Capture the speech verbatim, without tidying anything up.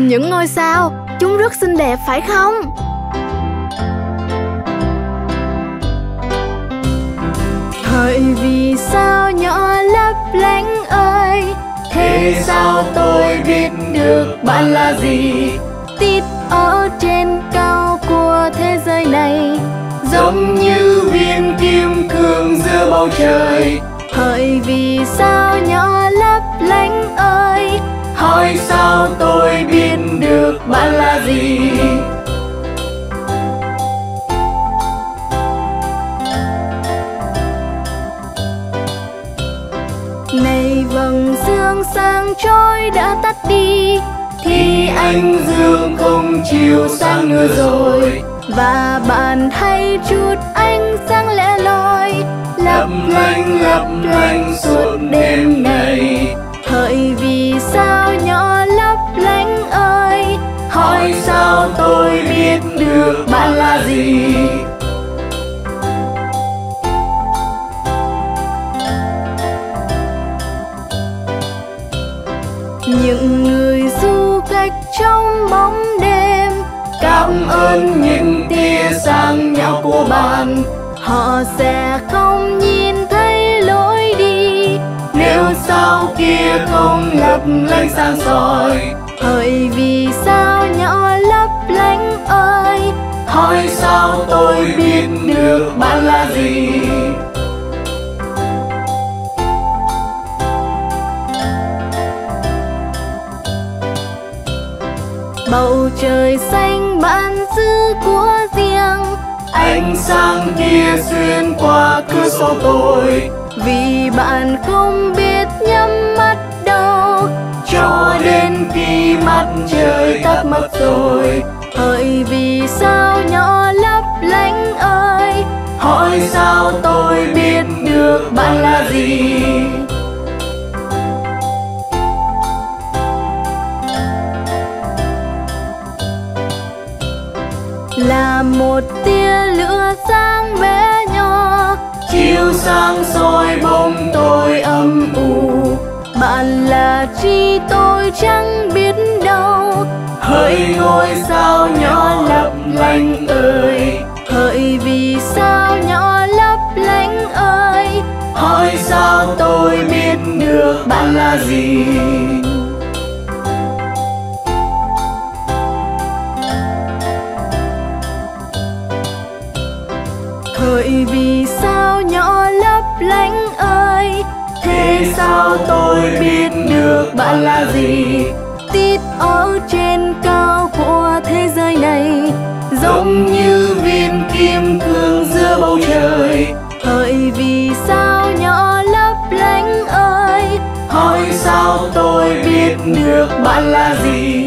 những ngôi sao, chúng rất xinh đẹp phải không? Hỡi vì sao nhỏ lấp lánh ơi, thế sao tôi biết được bạn là gì? tít ở trên cao của thế giới này, giống như viên kim cương giữa bầu trời. hỡi vì sao nhỏ lấp lánh ơi, hỏi sao tôi biết được bạn là gì? này vầng dương sáng trôi đã tắt đi, thì ánh dương không chiếu sáng nữa rồi. và bạn hãy chút ánh sáng lẻ loi, lấp lánh lấp lánh suốt đêm này. hỡi vì sao nhỏ lấp lánh ơi, hỏi sao tôi biết được bạn là gì? những người du khách trong bóng đêm, cảm ơn những tia sáng nhỏ của bạn. họ sẽ không nhìn thấy lối đi nếu sao kia không lấp lánh sáng soi. hỡi vì sao nhỏ lấp lánh ơi, hỏi sao tôi biết được bạn là gì? bầu trời xanh bạn giữ của riêng, ánh sáng kia xuyên qua cửa sổ tôi. vì bạn không biết nhắm mắt đâu, cho đến khi mắt trời tắt mất rồi. hỡi vì sao nhỏ lấp lánh ơi, hỏi sao tôi biết được bạn là gì? là một tia lửa sáng bé nhỏ, chiếu sáng soi bóng tôi âm u. bạn là chi tôi chẳng biết đâu, hỡi ngôi sao nhỏ lấp lánh ơi, hỡi vì sao nhỏ lấp lánh ơi, hỏi sao tôi biết được bạn là gì? hỡi vì sao nhỏ lấp lánh ơi, thế sao tôi biết được bạn là gì? tít ở trên cao của thế giới này, giống như viên kim cương giữa bầu trời. hỡi vì sao nhỏ lấp lánh ơi, hỏi sao tôi biết được bạn là gì?